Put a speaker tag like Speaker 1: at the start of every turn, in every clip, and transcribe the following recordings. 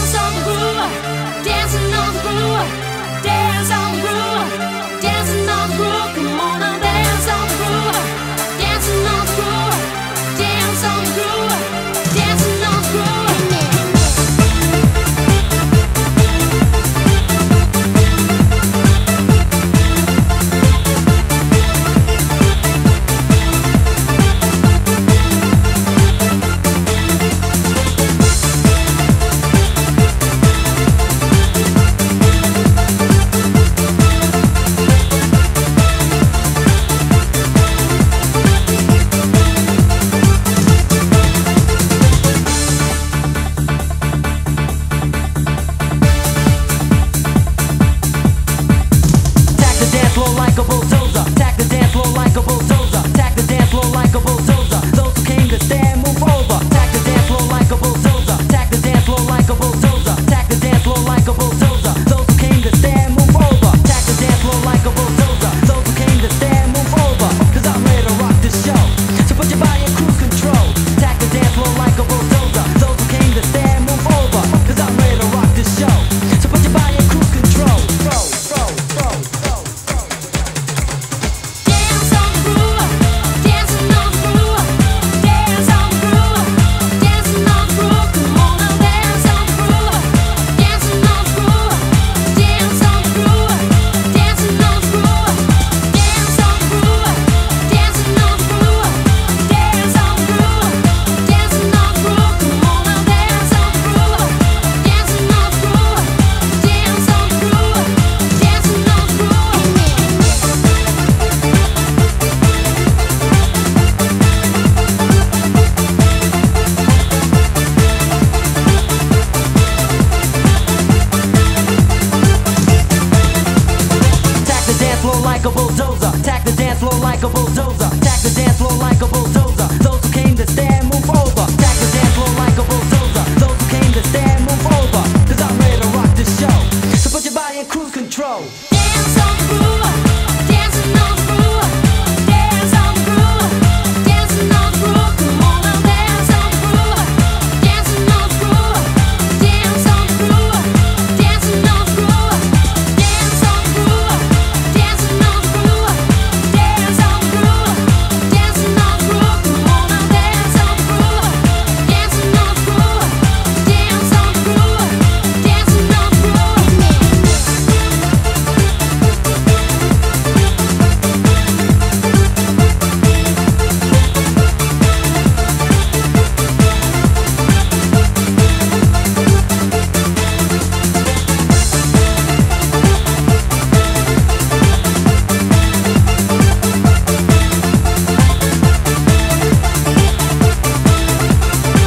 Speaker 1: like a bulldozer. Attack the dance floor like a bulldozer. Attack the dance floor like a bulldozer. Those who came to stand, move over. Attack the dance floor like a bulldozer. Those who came to stand, move over. Cause I'm ready to rock this show. So put your body in cruise control.
Speaker 2: Dance on the groove, dancing on the groove, dance on the groove, dancing on the groove. Come on now, dance on the groove, dancing on the groove, dance on the groove, dancing on the groove, dance on the groove, dancing on the groove, dance on the groove, dancing on the groove. Come on now, dance on the groove, dancing on the groove, dance on the groove, dancing on the groove.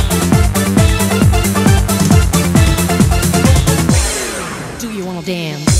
Speaker 3: Do you wanna dance?